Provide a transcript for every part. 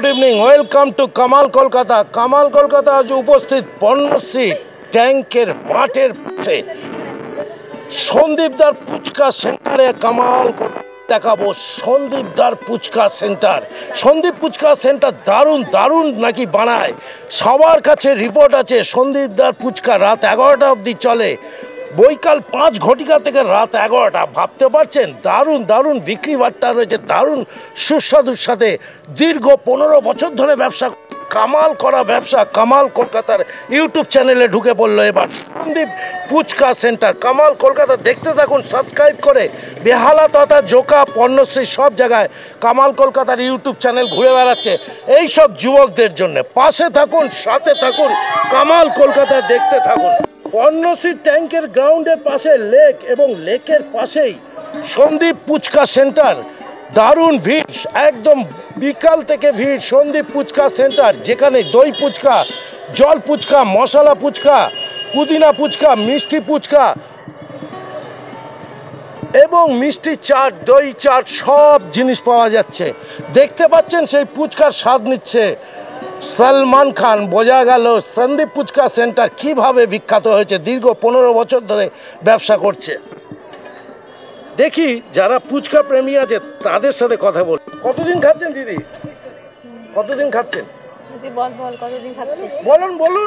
Good evening, welcome to Kamaal Kolkata. Kamaal Kolkata আজ উপস্থিত পণ্যশ্রী ট্যাঙ্কের মাঠের পাশে সন্দীপদার পুচকা সেন্টারে। কামাল দেখাবো সন্দীপদার পুচকা সেন্টার। সন্দীপ পুচকা সেন্টার দারুণ দারুণ নাকি বানায়, সবার কাছে রিপোর্ট আছে। সন্দীপদার পুচকা রাত 11টা অবধি চলে, বৈকাল 5 ঘটিকা থেকে রাত 11টা। ভাবতে পারছেন দারুণ দারুণ বিক্রি বাট্টা রয়েছে, দারুণ সুস্বাদুর সাথে। দীর্ঘ 15 বছর ধরে ব্যবসা, কামাল করা ব্যবসা। কামাল কলকাতার ইউটিউব চ্যানেলে ঢুকে পড়লো এবার সন্দীপ পুচকা সেন্টার। কামাল কলকাতা দেখতে থাকুন সাবস্ক্রাইব করে। বেহালা তথা জোকা পণ্যশ্রী সব জায়গায় কামাল কলকাতার ইউটিউব চ্যানেল ঘুরে বেড়াচ্ছে এই সব যুবকদের জন্য। পাশে থাকুন, সাথে থাকুন, কামাল কলকাতা দেখতে থাকুন। পণ্যশ্রী ট্যাঙ্কের গ্রাউন্ডের পাশে লেক এবং লেকের পাশেই সন্দীপ পুচকা সেন্টার। দারুণ ভিড়, একদম বিকাল থেকে ভিড়। সন্দীপ পুচকা সেন্টার, যেখানে দই পুচকা, জল পুচকা, মশলা পুচকা, পুদিনা পুচকা, মিষ্টি পুচকা এবং মিষ্টি চাট, দই চাট সব জিনিস পাওয়া যাচ্ছে। দেখতে পাচ্ছেন সেই পুচকার স্বাদ নিচ্ছে সলমান খান। বোঝা গেল সন্দীপ পুচকা সেন্টার কিভাবে বিখ্যাত হয়েছে, দীর্ঘ 15 বছর ধরে ব্যবসা করছে। দেখি যারা পুচকা প্রেমী আছে তাদের সাথে কথা বল। কতদিন খাচ্ছেন দিদি, কতদিন খাচ্ছেন? বলুন বলুন।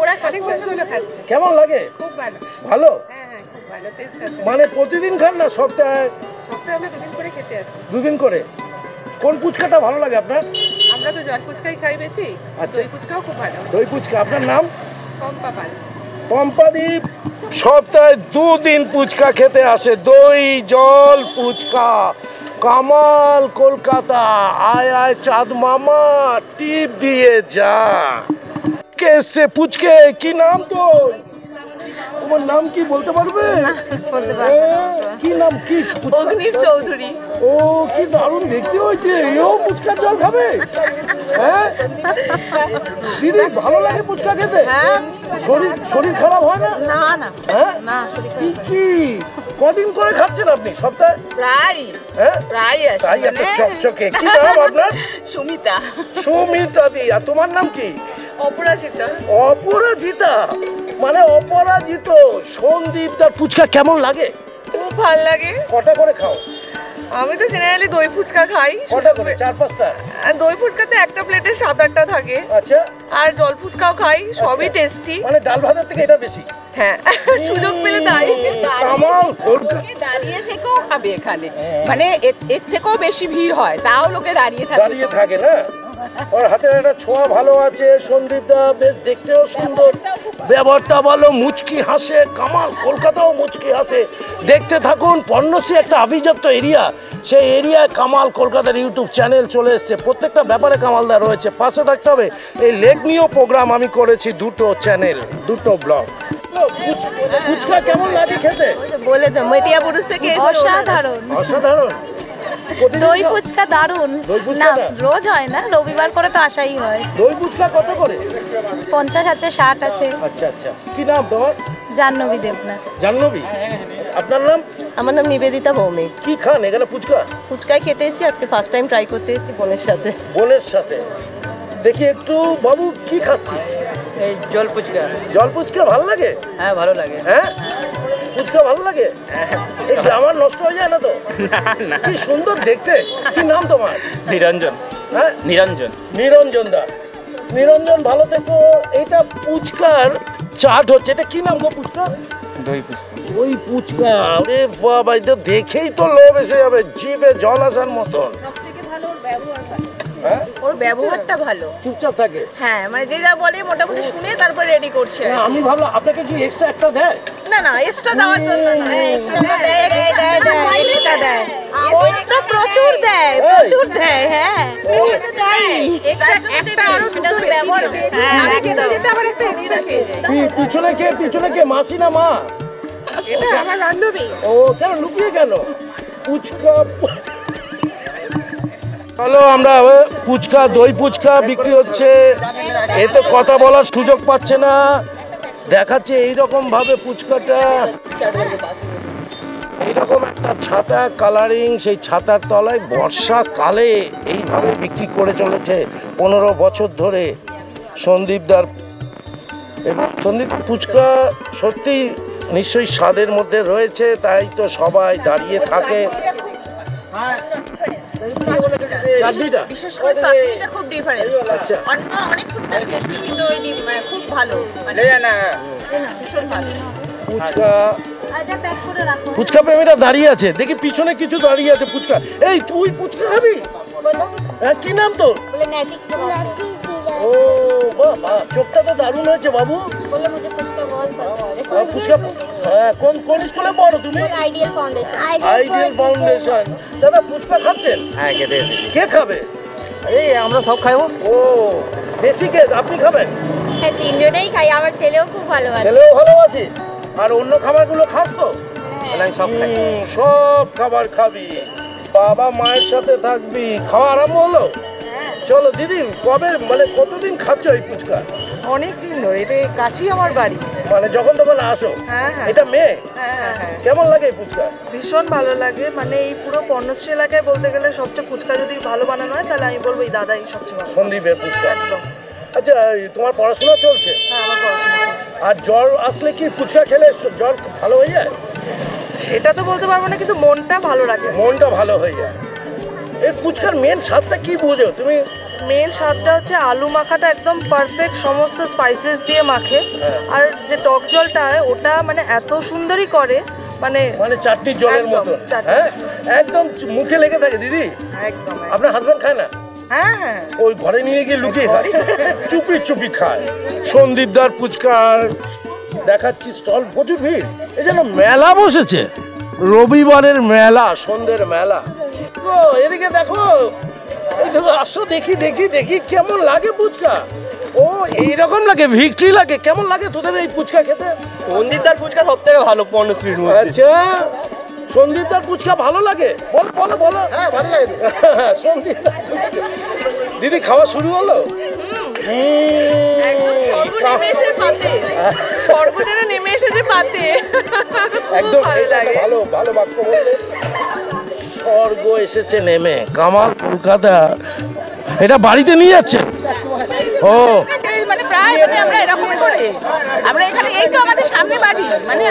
কেমন লাগে? খুব ভালো। ভালো? হ্যাঁ, খুব ভালো টেস্ট আছে। মানে প্রতিদিন খান না সপ্তাহে? সপ্তাহে আমরা দুদিন করে খেতে আসি। দুদিন করে। কোন পুচকাটা ভালো লাগে আপনার? আমরা তো জল ফুচকাই খাই বেশি। আচ্ছা। দই ফুচকাও খুব ভালো। দই পুচকা। আপনার নাম? কম্পা পাল। পম্পাদীপ সপ্তাহে 2 দিন পুচকা খেতে আসে। দই জল পুচকা। কামাল কলকাতা। আয় আয় চাঁদ মামা, টিপ দিয়ে যা। কে এসছে পুচকে? কি নাম তোর? তোমার নাম কি বলতে পারবে? কি নাম? কি? অগ্নির চৌধুরী। ও কি দারুণ দেখতে হয়েছে। এও পুচকার জল খাবে? হ্যাঁ দিদি, ভালো লাগে পুচকা খেতে? শরীর খারাপ হয় না? না না হ্যাঁ না, কি কদিন করে খাচ্ছেন আপনি? সপ্তাহে? প্রায় হ্যাঁ প্রায় আসে। তাই এত চকচকে। কি নাম আপনার? সুমিতা। সুমিতা দি। আর তোমার নাম কি? অপরাজিতা। অপরাজিতা, মানে অপরাজিত। সন্দীপ তার ফুচকা কেমন লাগে? খুব ভাল লাগে। কটা করে খাও? আমি তো জেনারেলি দই ফুচকা খাই। কটা করে? 4-5টা? দই ফুচকাতে একটা প্লেটে 7-8টা থাকে। আচ্ছা। আর জল ফুচকাও খাই, সবই টেস্টি। মানে ডাল ভাতের থেকে এটা বেশি? হ্যাঁ, সুযোগ পেলে তাই। কামাল কলকাতা। দাঁড়িয়ে থেকেও খাবে এখানে, মানে এর থেকেও বেশি ভিড় হয়, তাও লোকে দাঁড়িয়ে দাঁড়িয়ে থাকে না? ওর হাতের একটা ছোঁয়া ভালো আছে। সন্দীপদা বেশ দেখতেও সুন্দর, ব্যবহারটা ভালো, মুচকি হাসে। কামাল কলকাতাও মুচকি হাসে। দেখতে থাকুন। পণ্যশ্রী একটা আভিজাত্য এরিয়া, সেই এরিয়ায় কামাল কলকাতার ইউটিউব চ্যানেল চলে এসছে। প্রত্যেকটা ব্যাপারে কামালদা রয়েছে, পাশে থাকতে হবে। এই লেক নিয়েও প্রোগ্রাম আমি করেছি, 2টো চ্যানেল, 2টো ব্লগ। ফুচকা কেমন লাগে খেতে? বলে তো মেটিয়া পুরুষ থেকে অসাধারণ। অসাধারণ। দই ফুচকা দারুন। দই না ফুচকাটা? রোজ হয় না, রবিবার করে তো আসাই হয়। দই ফুচকা কত করে? 50 আছে, 60 আছে। আচ্ছা আচ্ছা। কি নাম তোমার? জাহ্নবী দেবনাথ। জাহ্নবী। আপনার নাম? আমার নাম নিবেদিতা ভৌমিক। কি খান এখানে? ফুচকা? ফুচকাই খেতে এসেছি, আজকে ফার্স্ট টাইম ট্রাই করতে এসেছি বোনের সাথে। বোনের সাথে। দেখি একটু বাবু, কি খাচ্ছিস? এই জল ফুচকা। জল ফুচকা ভালো লাগে? হ্যাঁ ভালো লাগে। হ্যাঁ ফুচকা ভালো লাগে? এই গ্রামার নষ্ট হয়ে যায় না তো? কি সুন্দর দেখতে। কি নাম তোমার? নিরঞ্জন। হ্যাঁ নিরঞ্জন। নিরঞ্জন দা। নিরঞ্জন ভালো থেকো। এইটা পুচকার চাট হচ্ছে। এটা কি নাম গো পুচকা? দই ফুচকা। ওই পুচকা। আরে বাবা, এটা দেখেই তো লোভ এসে যাবে, জিভে জল আসার মতন। সবথেকে ভালো ওর ব্যবহার ভালো। হ্যাঁ ওর ব্যবহারটা ভালো। চুপচাপ থাকে। হ্যাঁ, মানে যে যা বলে মোটামুটি শুনে তারপর রেডি করছে। না, আমি ভাবলাম আপনাকে কি এক্সট্রা একটা দেয়? না না, এক্সট্রা দেওয়ার জন্য না। এক্সট্রা দেয়। ওই তো প্রচুর দেয়, প্রচুর দেয়। হ্যাঁ, একটা আরো দুটো ব্যবহার। হ্যাঁ, আমি যেতে যেতে আবার একটা এক্সট্রা খেয়ে যাই। পিছনে কে মাসি না মা? এটা আমার বান্ধবী। ও কেন লুকিয়ে কেন? ফুচকা। হ্যালো, আমরা ফুচকা, দই ফুচকা বিক্রি হচ্ছে। এ তো কথা বলার সুযোগ পাচ্ছে না, দেখাচ্ছে এইরকম ভাবে ফুচকাটা। এইরকম একটা ছাতা কালারিং, সেই ছাতার তলায় বর্ষাকালে এইভাবে বিক্রি করে চলেছে 15 বছর ধরে সন্দীপদার। এবং সন্দীপ ফুচকা সত্যি নিশ্চয়ই স্বাদের মধ্যে রয়েছে, তাই তো সবাই দাঁড়িয়ে থাকে। চাটনিটা বিশেষ করে চাটনিটা খুব ডিফারেন্স। আচ্ছা, অনেক ফুচকা খেয়েছি কিন্তু ওই খুব ভালো, মানে ভীষণ ভালো ফুচকা। আচ্ছা প্যাক করে রাখো। ফুচকা প্রেমীরা দাঁড়িয়ে আছে, দেখি পিছনে কিছু দাঁড়িয়ে আছে ফুচকা। এই তুই ফুচকা খাবি? হ্যাঁ, কি নাম তোর? ও বাহ বাহ, চোখটা তো দারুণ হয়েছে বাবু। ফুচকা, হ্যাঁ, কোন স্কুলে পড়ো তুমি? Ideal foundation. দাদা ফুচকা খাচ্ছেন? হ্যাঁ, খেতে এসেছি। কে খাবে? এই আমরা সব খাবো। ও, বেশি কে? আপনি খাবেন? হ্যাঁ, তিনজনেই খাই, আমার ছেলেও খুব ভালোবাসে। ছেলেও ভালোবাসিস? আর অন্য খাবারগুলো খাস তো? আমি সব খাই। সব খাবার খাবি, বাবা মায়ের সাথে থাকবি। খাওয়া আরম্ভ হলো? চলো দিদি, কবে মানে কতদিন খাচ্ছ এই ফুচকা? অনেক দিন ধরে, এটা কাছেই আমার বাড়ি। মানে যখন তখন আসো? হ্যাঁ হ্যাঁ এটা মেয়ে? হ্যাঁ হ্যাঁ, কেমন লাগে এই ফুচকা? ভীষণ ভালো লাগে। মানে এই পুরো পর্ণশ্রী এলাকায় বলতে গেলে সবচেয়ে ফুচকা যদি ভালো বানানো হয় তাহলে আমি বলবো এই দাদাই সবচেয়ে ভালো। সন্দীপের ফুচকা। একদম। আচ্ছা, তোমার পড়াশোনা চলছে? হ্যাঁ, আমার পড়াশোনা চলছে। আর জ্বর আসলে কি ফুচকা খেলে জ্বর ভালো হয়ে যায়? সেটা তো বলতে পারবো না, কিন্তু মনটা ভালো লাগে। মনটা ভালো হয়ে যায়। এই ফুচকার মেন স্বাদটা কি বোঝো তুমি? মেন স্বাদটা হচ্ছে আলু মাখাটা একদম পারফেক্ট, সমস্ত স্পাইসেস দিয়ে মাখে। হ্যাঁ। আর যে টক জলটা হয় ওটা মানে এত সুন্দরই করে, মানে মানে চাটনির জলের একদম, মতন। চাটনি। হ্যাঁ, একদম মুখে লেগে থাকে। দিদি, একদম। আপনার হাজবেন্ড খায় না? হ্যাঁ হ্যাঁ, ওই ঘরে নিয়ে গিয়ে লুকিয়ে খায়, চুপি চুপি খায়। সন্দীপদার ফুচকার দেখাচ্ছি স্টল, প্রচুর ভিড়। এই যেন মেলা বসেছে, রবিবারের মেলা, সন্ধ্যের মেলা। ও এদিকে দেখো, এই দেখো, আসো দেখি দেখি দেখি কেমন লাগে ফুচকা। ও এইরকম লাগে, ভিক্টরি লাগে। কেমন লাগে তোদের এই ফুচকা খেতে? সন্দীপদার ফুচকা সব থেকে ভালো পর্ণশ্রীর মধ্যে। আচ্ছা, সন্দীপদার ফুচকা ভালো লাগে? বলো বলো বলো। হ্যাঁ, ভালো লাগে সন্দীপদার ফুচকা। দিদি, খাওয়া শুরু হলো? একদম স্বর্গ নেমে এসে পাতে, স্বর্গ যেন নেমে এসেছে পাতে। একদম ভালো লাগে। ভালো ভালো বাক্য বললে। স্বর্গ এসেছে নেমে। কামাল কলকাতা, এটা বাড়িতে নিয়ে যাচ্ছে? ও, মানে প্রায় মানে আমরা এরকম করে আমরা এখানে, এই তো আমাদের সামনে বাড়ি, মানে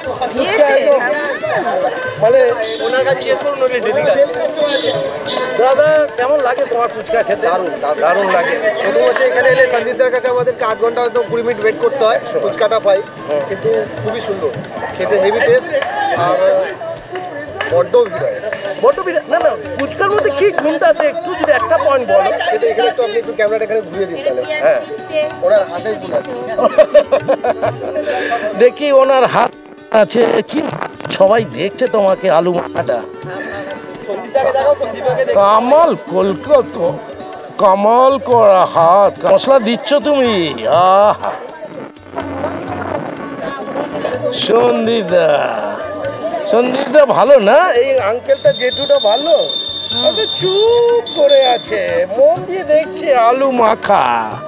মানে ওনার কাছে জিজ্ঞেস করুন, উনি ডেলি খায়। দাদা, কেমন লাগে তোমার ফুচকা খেতে? দারুণ লাগে। প্রথম হচ্ছে এখানে এলে সন্দীপদার কাছে আমাদেরকে 8 ঘন্টা হয়তো 20 মিনিট ওয়েট করতে হয় ফুচকাটা পাই, কিন্তু খুবই সুন্দর খেতে, হেভি টেস্ট। আর বড্ড ভিড় হয়, বড্ড ভিড়। না না, ফুচকার মধ্যে কি গুণটা আছে একটু যদি একটা পয়েন্ট বলো। খেতে এখানে একটু আপনি একটু ক্যামেরাটা এখানে ঘুরিয়ে দিন তাহলে। হ্যাঁ, ওনার হাতের গুণ আছে। দেখি ওনার হাত আছে কি, সবাই দেখছে তোমাকে। আলু মাখাটা কামাল কলকাতা, কামাল করা হাত। মশলা দিচ্ছ তুমি? আহা, সন্দীপদা, সন্দীপদা ভালো না? এই আঙ্কেলটা জেঠুটা ভালো? একটু চুপ করে আছে, মন দিয়ে দেখছে আলু মাখা।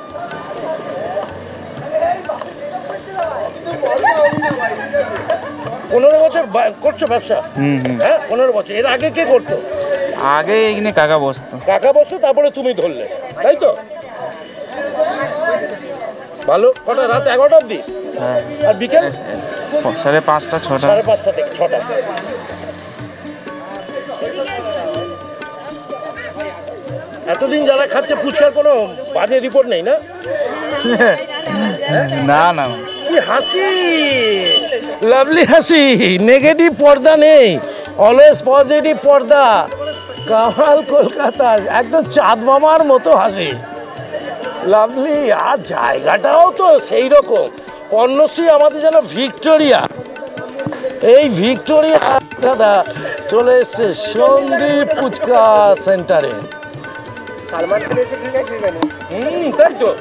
পনেরো বছর করছো ব্যবসা? হ্যাঁ, 15 বছর। এর আগে কে করতো? আগে এখানে কাকা বসতো। কাকা বসতো, তারপরে তুমি ধরলে, তাই তো? ভালো। কটা? রাত 11টা অবধি? হ্যাঁ, আর বিকেল 5:30 6টা। 5:30 থেকে 6টা। এতদিন যারা খাচ্ছে ফুচকার কোনো বাজে রিপোর্ট নেই না? না না, কি হাসি, লাভলি হাসি, নেগেটিভ পর্দা নেই, অলওয়েজ পজিটিভ পর্দা। কামাল কলকাতা, একদম চাঁদ মামার মতো হাসি, লাভলি। আর জায়গাটাও তো সেই রকম। পর্ণশ্রী আমাদের যেন ভিক্টোরিয়া, এই ভিক্টোরিয়া দাদা চলে এসছে সন্দীপ ফুচকা সেন্টারে। সালমান খান এসে কি খায় কি জানি। তাই তো।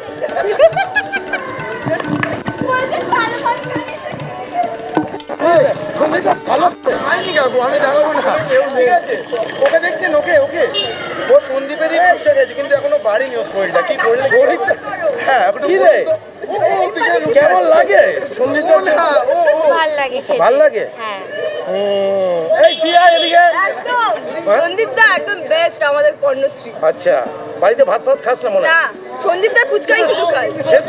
আমি জানবো না, ঠিক আছে? ওকে দেখছেন, ওকে ওকে ও সন্দীপেরই ফুচকা খেয়েছে, কিন্তু এখনো বাড়িনি ও শরীরটা। কি করলে? হ্যাঁ, কি রে, ও পিছনে কেমন লাগে সন্দীপ? ভালো ভাল লাগে খেতে। ভাল লাগে? হ্যাঁ। এই পিয়া এদিকে। একদম সন্দীপদা একদম বেস্ট আমাদের পর্ণশ্রী। আচ্ছা, বাড়িতে ভাত খাস না মনে হয়? না, সন্দীপদার ফুচকাই শুধু খাই।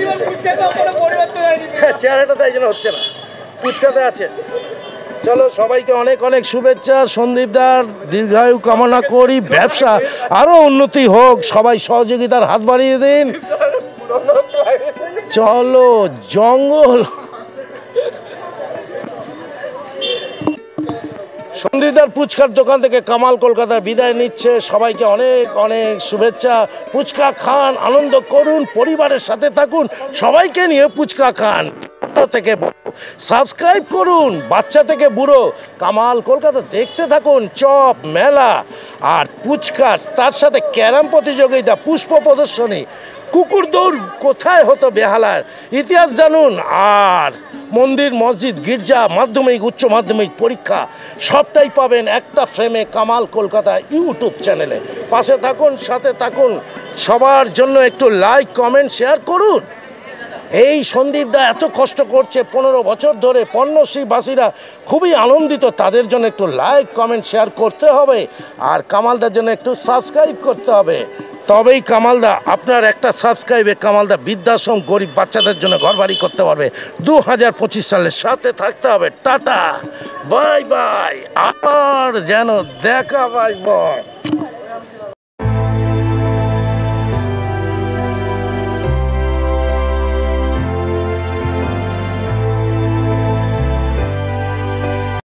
চেহারাটা তাই জন্য হচ্ছে না, ফুচকাতে আছে। চলো, সবাইকে অনেক অনেক শুভেচ্ছা। সন্দীপদার দীর্ঘায়ু কামনা করি, ব্যবসা আরো উন্নতি হোক, সবাই সহযোগিতার হাত বাড়িয়ে দিন। চলো, জঙ্গল। সন্দীপদার ফুচকার দোকান থেকে কামাল কলকাতা বিদায় নিচ্ছে। সবাইকে অনেক অনেক শুভেচ্ছা। ফুচকা খান, আনন্দ করুন, পরিবারের সাথে থাকুন, সবাইকে নিয়ে ফুচকা খান। থেকে সাবস্ক্রাইব করুন, বাচ্চা থেকে বুড়ো কামাল কলকাতা দেখতে থাকুন। চপ মেলা আর ফুচকা, তার সাথে ক্যারাম প্রতিযোগিতা, পুষ্প প্রদর্শনী, কুকুর দৌড় কোথায় হতো বেহালার ইতিহাস জানুন। আর মন্দির, মসজিদ, গির্জা, মাধ্যমিক, উচ্চ মাধ্যমিক পরীক্ষা সবটাই পাবেন একটা ফ্রেমে কামাল কলকাতা ইউটিউব চ্যানেলে। পাশে থাকুন, সাথে থাকুন। সবার জন্য একটু লাইক, কমেন্ট, শেয়ার করুন। এই সন্দীপদা এত কষ্ট করছে 15 বছর ধরে, পর্ণশ্রীবাসীরা খুবই আনন্দিত। তাদের জন্য একটু লাইক, কমেন্ট, শেয়ার করতে হবে, আর কামালদার জন্য একটু সাবস্ক্রাইব করতে হবে। তবেই কামালদা, আপনার একটা সাবস্ক্রাইবে কামালদা বৃদ্ধাশ্রম, গরিব বাচ্চাদের জন্য ঘরবাড়ি করতে পারবে। 2025 সালের সাথে থাকতে হবে। টাটা, বাই বাই, আর যেন দেখা, বাই বাই।